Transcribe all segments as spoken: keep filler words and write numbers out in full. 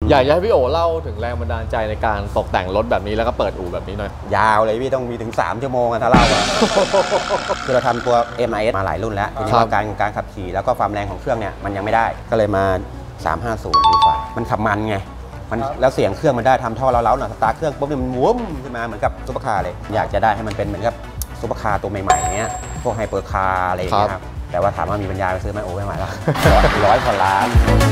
อยากให้พี่โอเล่าถึงแรงบันดาลใจในการตกแต่งรถแบบนี้แล้วก็เปิดอู่แบบนี้หน่อยยาวเลยพี่ต้องมีถึงสามชั่วโมงถ้าเล่าคือเราทำตัว เอ็ม ไอ เอส มาหลายรุ่นแล้วทีนี้การการขับขี่แล้วก็ความแรงของเครื่องเนี่ยมันยังไม่ได้ก็เลยมาสามห้าศูนย์ดีกว่ามันขับมันไงมันแล้วเสียงเครื่องมันได้ทำท่อเล้าๆหน่อยสตาร์ทเครื่องปุ๊บเนี่ยมันวุ้มขึ้นมาเหมือนกับซุปเปอร์คาร์เลยอยากจะได้ให้มันเป็นเหมือนกับซุปเปอร์คาร์ตัวใหม่ๆเนี้ยพวกไฮเปอร์คาร์อะไรอย่างเงี้ยครับแต่ว่าถามว่ามีปัญญาไปซื้อไหมโอ้ไม่ไหวแล้วร้อยกว่าล้าน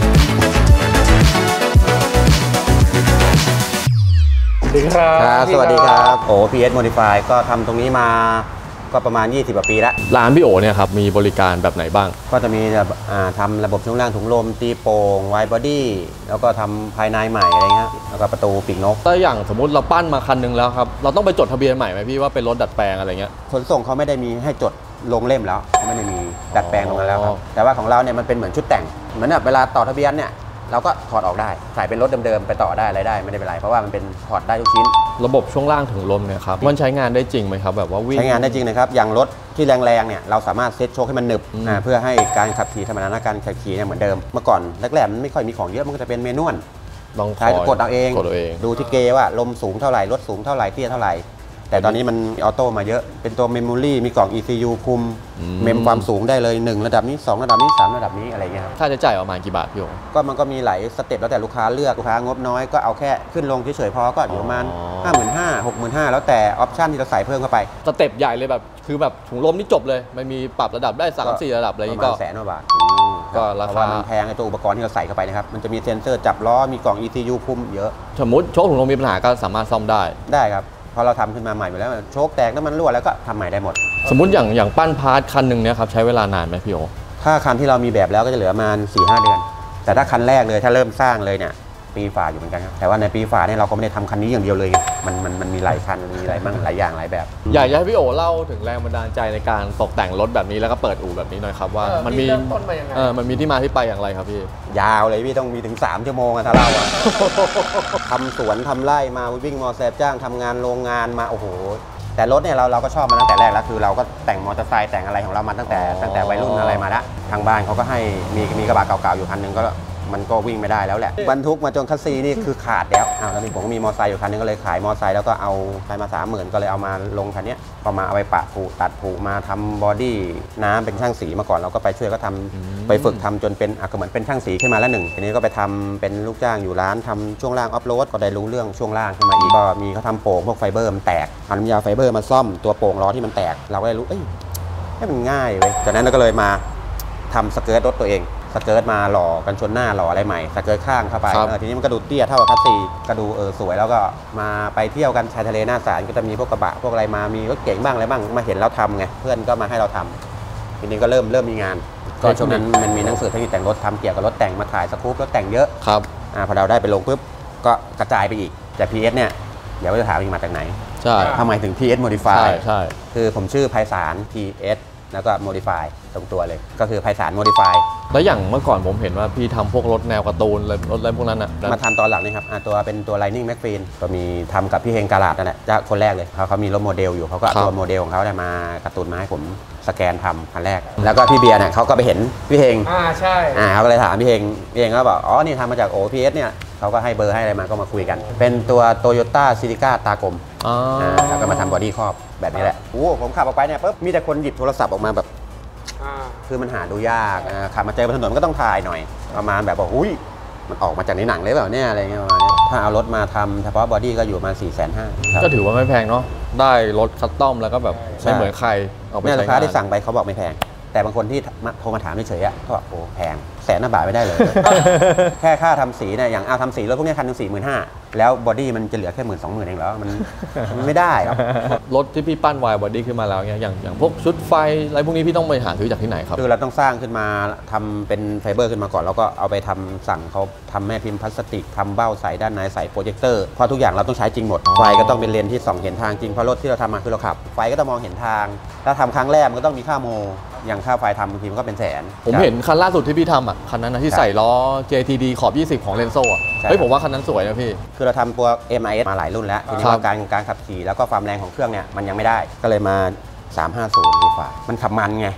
สวัสดีครับสวัสดีครับโอ้ พี เอส Modify ก็ทำตรงนี้มาก็ประมาณยี่สิบกว่าปีแล้วร้านพี่โอเนี่ยครับมีบริการแบบไหนบ้างก็จะมีทำระบบช่วงล่างถุงลมตีโป่งไวบอดี้แล้วก็ทำภายในใหม่อะไรเงี้ยแล้วก็ประตูปีกนกถ้าอย่างสมมติเราปั้นมาคันนึงแล้วครับเราต้องไปจดทะเบียนใหม่ไหมพี่ว่าเป็นรถดัดแปลงอะไรเงี้ยขนส่งเขาไม่ได้มีให้จดลงเล่มแล้วเขาไม่ได้มีดัดแปลงลงแล้วครับแต่ว่าของเราเนี่ยมันเป็นเหมือนชุดแต่งเหมือนแบบเวลาต่อทะเบียนเนี่ยเราก็ถอดออกได้ใส่เป็นรถเดิมๆไปต่อได้อะไรได้ไม่ได้เป็นไรเพราะว่ามันเป็นถอดได้ทุกชิ้นระบบช่วงล่างถุงลมเนี่ยครับมันใช้งานได้จริงไหมครับแบบว่าวิ่งใช้งานได้จริงนะครับอย่างรถที่แรงๆเนี่ยเราสามารถเซตโชคให้มันหนึบเพื่อให้การขับขี่ธรรมดาการขับขี่เนี่ยเหมือนเดิมเมื่อก่อนแรกๆมันไม่ค่อยมีของเยอะมันก็จะเป็นเมนวลต้องใช้กดเอาเองดูที่เกว่าลมสูงเท่าไหร่รถสูงเท่าไหร่เตี้ยเท่าไหร่แต่ตอนนี้มันออโต้มาเยอะเป็นตัวเมมโมรี่มีกล่อง อี ซี ยู คุมเมมความสูงได้เลยหนึ่งระดับนี้สองระดับนี้สามระดับนี้อะไรเงี้ยครับค่าใช้จ่ายประมาณกี่บาทพี่โอก็มันก็มีหลายสเต็ปแล้วแต่ลูกค้าเลือกลูกค้างบน้อยก็เอาแค่ขึ้นลงเฉยๆพอก็อยู่ประมาณห้าหมื่นห้าหกหมื่นห้าแล้วแต่ออปชั่นที่เราใส่เพิ่มเข้าไปสเต็ปใหญ่เลยแบบคือแบบถุงลมนี่จบเลยไม่มีปรับระดับได้สามสี่ระดับอะไรอย่างงี้ก็แสนกว่าบาทก็ราคามันแพงไอ้ตัวอุปกรณ์ที่เราใส่เข้าไปนะครับมันจะมีเซ็นเซอร์จับล้อมีกล่อง อี ซี ยู คุมเยอะสมมติโชคถุงลมมีปัญหาก็สามารถซ่อมได้ได้ครับพอเราทำขึ้นมาใหม่ไปแล้วโชคแตกน้ำมันรั่วแล้วก็ทำใหม่ได้หมดสมมุติอย่างอย่างปั้นพาร์ทคันหนึ่งเนี่ยครับใช้เวลานานไหมพี่โอถ้าคันที่เรามีแบบแล้วก็จะเหลือประมาณ สี่ห้า เดือนแต่ถ้าคันแรกเลยถ้าเริ่มสร้างเลยเนี่ยปีฝ่าอยู่เหมือนกันครับแต่ว่าในปีฝ่าเนี่ยเราก็ไม่ได้ทำคันนี้อย่างเดียวเลยมันมันมันมีหลายคันมีหลายมั่งหลายอย่างหลายแบบอยากให้พี่โอเล่าถึงแรงบันดาลใจในการตกแต่งรถแบบนี้แล้วก็เปิดอู่แบบนี้หน่อยครับว่ามันมีเออมันมีที่มาที่ไปอย่างไรครับพี่ยาวเลยพี่ต้องมีถึงสามชั่วโมงถ้าเล่าทำสวนทำไร่มาวิ่งมอเตอร์ไซค์จ้างทำงานโรงงานมาโอ้โหแต่รถเนี่ยเราเราก็ชอบมาตั้งแต่แรกแล้วคือเราก็แต่งมอเตอร์ไซค์แต่งอะไรของเรามาตั้งแต่ตั้งแต่วัยรุ่นอะไรมาแล้วทางบ้านเขาก็ให้มีมีกระบะเก่าๆอยู่คันนึงก็มันก็วิ่งไม่ได้แล้วแหละบรรทุกมาจนคัสซีนี่คือขาดแล้วอ้าวแล้วนี่ผมก็มีมอเตอร์ไซค์อยู่คันนึงก็เลยขายมอเตอร์ไซค์แล้วก็เอาไปมาสามหมื่นก็เลยเอามาลงคันนี้ก็มาเอาไปปะผูตัดผูมาทำบอดี้น้ำเป็นช่างสีมาก่อนเราก็ไปช่วยก็ทำไปฝึกทำจนเป็นอ่ะก็เหมือนเป็นช่างสีขึ้นมาแล้วหนึ่งทีนี้ก็ไปทำเป็นลูกจ้างอยู่ร้านทำช่วงล่างออฟโรดก็ได้รู้เรื่องช่วงล่างขึ้นมาอีกก็มีเขาทำโป่งพวกไฟเบอร์มันแตกเอาน้ำยาไฟเบอร์มาซ่อมตัวโป่งล้อที่มันแตกเราก็เลยรู้เอ้ยให้มันง่ายเว้ยจากนั้นเราก็เลยมาทำสเกิร์ตรถตัวเองสเกิร์ตมาหล่อกันชนหน้าหล่ออะไรใหม่สเกิร์ตข้างเข้าไปทีนี้มันกระดูเตี้ยเท่ากับคัสซีกระดูเออสวยแล้วก็มาไปเที่ยวกันชายทะเลหน้าศาลก็จะมีพวกกระบะพวกอะไรมามีรถเก๋งบ้างอะไรบ้างมาเห็นเราทำไงเพื่อนก็มาให้เราทำทีนี้ก็เริ่มเริ่มมีงานก็ช่วงนั้นมันมีหนังสือเทคนิคแต่งรถทำเกี่ยวกับรถแต่งมาถ่ายสกู๊ปรถแต่งเยอะครับอ่าพอเราได้ไปลงปุ๊บก็กระจายไปอีกแต่ พี เอส เนี่ยเดี๋ยวจะถามอีกมาจากไหนใช่ทำไมถึง พี เอส Modify ใช่ใช่คือผมชื่อไพศาล พี เอส แล้วก็ Modify ตรงตัวเลยก็คือไพศาล Modify แล้วอย่างเมื่อก่อนผมเห็นว่าพี่ทำพวกรถแนวการ์ตูนอะไรรถอะไรพวกนั้นอ่ะมาทำตอนหลังนี่ครับตัวเป็นตัว Lightning McQueen ก็มีทำกับพี่เฮงกาลาดนั่นแหละจะคนแรกเลยเขาเขามีรถโมเดลอยู่เขาก็เอาตัวโมเดลของเขาได้มาการ์ตูนมาให้ผมสแกนทำคันแรกแล้วก็พี่เบียร์เนี่ยเขาก็ไปเห็นพี่เฮงอ่าใช่อ่าเขาก็เลยถามพี่เฮงพี่เฮงก็บอกอ๋อนี่ทำมาจากโอ พี เอส เนี่ยเขาก็ให้เบอร์ให้อะไรมาก็มาคุยกันเป็นตัว Toyota Celica ตากลมอ๋อแล้วก็มาทำบอดี้ครอบแบบนี้แหละโอ้ผมขับออกไปเนี่ยปุ๊บมีแต่คนหยิบโทรศัพท์ออกมาแบบคือมันหาดูยากขับมาเจอบนถนนก็ต้องถ่ายหน่อยประมาณแบบว่าอุ้ยมันออกมาจากในหนังเลยเปล่าเนี่ยอะไรเงี้ยประมาณนี้ถ้าเอารถมาทำเฉพาะบอดี้ก็อยู่มาสี่แสนห้าก็ถือว่าไม่แพงเนาะได้รถคัสตอมแล้วก็แบบไม่เหมือนใครเอาไปใช้งานลูกค้าที่สั่งไปเขาบอกไม่แพงแต่บางคนที่โทรมาถามเฉยๆอ่ะก็บอกโอ้แพงแสนบาทไม่ได้เลย แค่ค่าทำสีเนี่ยอย่างเอาทำสีรถพวกนี้คันหนึ่งสี่หมื่นห้าแล้วบอดี้มันจะเหลือแค่หมื่นสองหมื่นเองแล้วมันมันไม่ได้ครับรถที่พี่ปั้นวายบอดี้ขึ้นมาแล้วเนี่ยอย่างอย่างพวกชุดไฟอะไรพวกนี้พี่ต้องไปหาซื้อจากที่ไหนครับคือเราต้องสร้างขึ้นมาทำเป็นไฟเบอร์ขึ้นมาก่อนแล้วก็เอาไปทำสั่งเขาทำแม่พิมพ์พลาสติกทำเบ้าใส่ด้านในใส่โปรเจคเตอร์เพราะทุกอย่างเราต้องใช้จริงหมดไฟก็ต้องเป็นเลนที่ส่องเห็นทางจริงเพราะรถที่เราทำมาคือเราขับไฟก็ต้องมองเห็นทางถ้าทำครั้งแรกมันก็ต้องมีค่าโมอย่างค่าไฟทำบางทีมันก็เป็นแสนผมเห็นคันล่าสุดที่พี่ทำอ่ะคันนั้นนะที่ใส่ล้อ เจ ที ดี ขอบยี่สิบของเลนโซ่อ่ะเฮ้ยผมว่าคันนั้นสวยนะพี่คือเราทำตัว เอ็ม ไอ เอส มาหลายรุ่นแล้วทีนี้ว่าการการขับขี่แล้วก็ความแรงของเครื่องเนี่ยมันยังไม่ได้ก็เลยมาสามห้าศูนย์ดีกว่ามันขับมันไง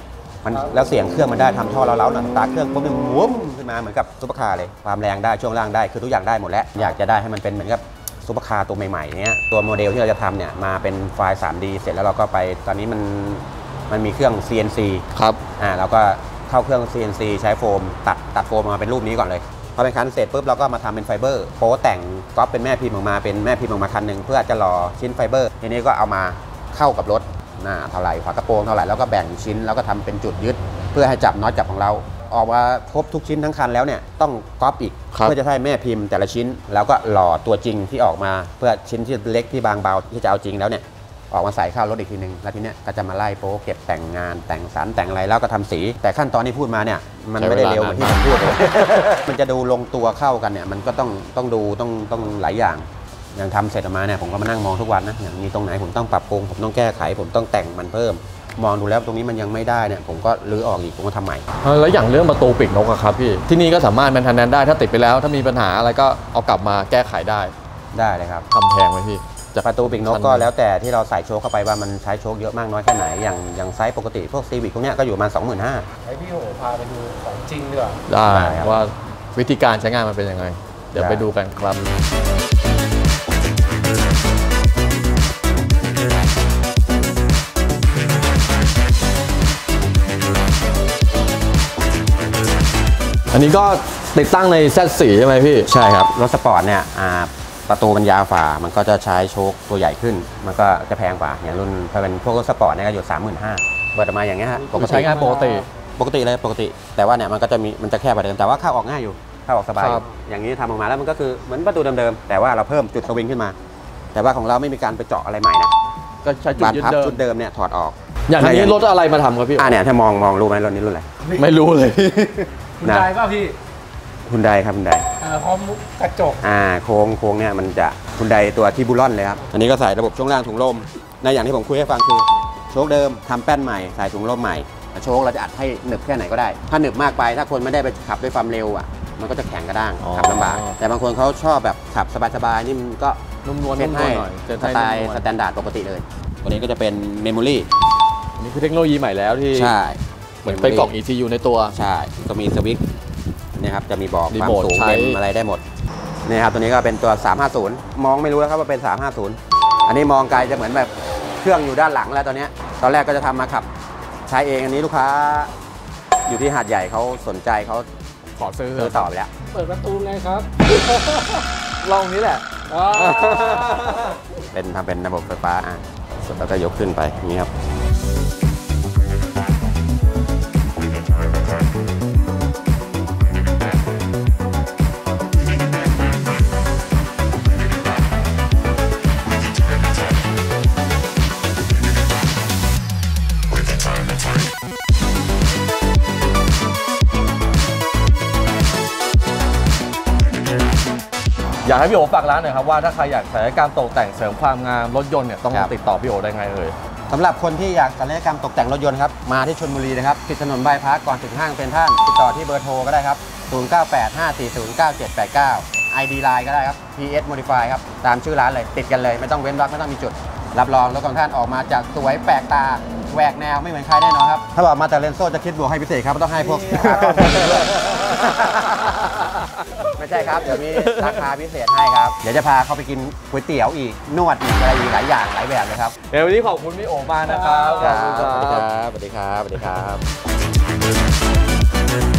มันแล้วเสียงเครื่องมันได้ทำท่อเล้าๆหน่อยสตาร์ทเครื่องปุ๊บมันวุ้มขึ้นมาเหมือนกับซุปเปอร์คาร์เลยความแรงได้ช่วงล่างได้คือทุกอย่างได้หมดแล้วอยากจะได้ให้มันเป็นเหมือนกับซุปเปอร์คาร์ตัวใหม่ๆเนี้ยตัวโมเดลที่เราจะทำเนี่ยมาเป็นไฟล์ ทรี ดี เสร็จแล้วเราก็ไปตอนนี้มันมันมีเครื่อง ซี เอ็น ซีครับอ่าเราก็เข้าเครื่อง ซี เอ็น ซี ใช้โฟมตัดตัดโฟมมาเป็นรูปนี้ก่อนเลยพอเป็นคันเสร็จปุ๊บเราก็มาทำเป็นไฟเบอร์โป๊แต่งก๊อปเป็นแม่พิมพ์ออกมาเป็นแม่พิมพ์ออกมาคันหนึ่งเพื่อจะรอชิ้นไฟเบอร์ทีนี้ก็เอามาเข้ากับรถหน้าเท่าไหร่ฝากระโปรงเท่าไหร่แล้วก็แบ่งชิ้นแล้วก็ทำเป็นจุดยึดเพื่อให้จับน็อตจับของเราออกมาครบทุกชิ้นทั้งคันแล้วเนี่ยต้องก๊อปอีกเพื่อจะให้แม่พิมพ์แต่ละชิ้นแล้วก็หล่อตัวจริงที่ออกมาเพื่อชิ้นที่เล็กที่บางเบาที่จะเอาจริงแล้วเนี่ยออกมาใส่เข้ารถอีกทีนึงแล้วทีเนี้ยก็จะมาไล่โป๊เก็บแต่งงานแต่งสารแต่งอะไรแล้วก็ทำสีแต่ขั้นตอนที่พูดมาเนี่ยมันไม่ได้เร็วเหมือนที่ผมพูดเลย มันจะดูลงตัวเข้ากันเนี่ยมันก็ต้องต้องดูต้องต้องหลายอย่างอย่างทำเสร็จออกมาเนี่ยผมก็มานั่งมองทุกวันนะอย่างมีตรงไหนผมต้องปรับปรุงผมต้องแก้ไขผมต้องแต่งมันเพิ่มมองดูแล้วตรงนี้มันยังไม่ได้เนี่ยผมก็รื้อออกอีกผมก็ทำใหม่แล้วอย่างเรื่องประตูปีกนกอะครับพี่ที่นี่ก็สามารถแมนเทนแนนซ์ได้ถ้าติดไปแล้วถ้ามีปัญหาอะไรก็เอากลับมาแก้ไขได้ได้เลยครับทำแพงไหมพี่ประตูปีกนกก็แล้วแต่ที่เราใส่โชคเข้าไปว่ามันใช้โชคเยอะมากน้อยแค่ไหนอย่างอย่างไซส์ปกติพวกซีวิคพวกเนี้ยก็อยู่ประมาณ สองหมื่นห้าพันให้พี่โหพาไปดูของจริงดีกว่าได้ว่าวิธีการใช้งานมันเป็นยังไงเดี๋ยวไปดูกันครับอันนี้ก็ติดตั้งใน แซด โฟร์ ใช่ไหมพี่ใช่ครับรถสปอร์ตเนี่ยประตูมันยาวฝ่ามันก็จะใช้โชคตัวใหญ่ขึ้นมันก็จะแพงกว่าอย่างรุ่นถ้าเป็นพวกรถสปอร์ตเนี่ยก็อยู่ สามหมื่นห้าพัน เปิดออกมาอย่างเงี้ยฮะปกติใช้งานปกติปกติเลยปกติแต่ว่าเนี่ยมันก็จะมีมันจะแคบกว่าเดิมแต่ว่าเข้าออกง่ายอยู่เข้าออกสบายอย่างนี้ทำออกมาแล้วมันก็คือเหมือนประตูเดิมๆแต่ว่าเราเพิ่มจุดสวิงขึ้นมาแต่ว่าของเราไม่มีการไปเจาะอะไรใหม่นะก็ใช้จุดยึดเดิมจุดเดิมเนี่ยถอดออกอย่างนี้รถอะไรมาทำครับพี่อ่าเนี่ยถ้ามองมองรู้ไหมรถนี้รุ่นอะไรไม่รู้เลยคุณได้ป่ะพี่คุณไดครับคุณไดพร้อมกระจกอ่าโค้งโค้งเนี่ยมันจะคุณไดตัวที่บูลอนเลยครับอันนี้ก็ใส่ระบบช่วงล่างถุงลมในอย่างที่ผมคุยให้ฟังคือโชคเดิมทำแป้นใหม่ใส่ถุงลมใหม่โชคเราจะอัดให้หนึบแค่ไหนก็ได้ถ้าหนึบมากไปถ้าคนไม่ได้ไปขับด้วยความเร็วอ่ะมันก็จะแข็งกระด้างขับลำบากแต่บางคนเขาชอบแบบขับสบายๆนี่มันก็นุ่มนวลเซ็ตให้สไตล์สแตนดาร์ดปกติเลยตัวนี้ก็จะเป็นเมมโมรี่อันนี้คือเทคโนโลยีใหม่แล้วที่ใช่เหมือนเป็นกล่อง อี ซี ยู ในตัวใช่ก็มีสวิตช์นี่ครับจะมีบอกความสูงเต็มอะไรได้หมดนี่ครับตัวนี้ก็เป็นตัวสามห้าศูนย์มองไม่รู้แล้วครับว่าเป็นสามห้าศูนย์อันนี้มองไกลจะเหมือนแบบเครื่องอยู่ด้านหลังแล้วตอนนี้ตอนแรกก็จะทำมาขับใช้เองอันนี้ลูกค้าอยู่ที่หาดใหญ่เขาสนใจเขาขอซื้อต่อไปแล้วเปิดประตูเลยครับลองนี้แหละเป็นทำเป็นระบบไฟฟ้าอ่ะสุดแล้วก็ยกขึ้นไปอย่างนี้ครับอยากให้พี่โอฝากร้านหน่อยครับว่าถ้าใครอยากศัลยกรรมตกแต่งเสริมความงามรถยนต์เนี่ยต้องติดต่อพี่โอได้ไงเอ่ยสำหรับคนที่อยากศัลยกรรมตกแต่งรถยนต์ครับมาที่ชลบุรีนะครับติดถนนบายพาสก่อนถึงห้างเซ็นทรัลติดต่อที่เบอร์โทรก็ได้ครับศูนย์ เก้า แปด ห้า สี่ ศูนย์ เก้า เจ็ด แปด เก้า ไอ ดี ไลน์ ก็ได้ครับ พี เอส Modify ครับตามชื่อร้านเลยติดกันเลยไม่ต้องเว้นวรรคไม่ต้องมีจุดรับรองรถของท่านออกมาจากสวยแปลกตาแหวกแนวไม่เหมือนใครแน่นอนครับถ้าบอกมาแต่เลนโซ่จะคิดบวกให้พิเศษครับต้องให้พวกไม่ใช่ครับเดี๋ยวมีราคาพิเศษให้ครับเดี๋ยวจะพาเขาไปกินก๋วยเตี๋ยวอีกนวดอีกอะไรอีกหลายอย่างหลายแบบเลยครับเดี๋ยววันนี้ขอบคุณพี่โอมากนะครับสวัสดีครับสวัสดีครับสวัสดีครับ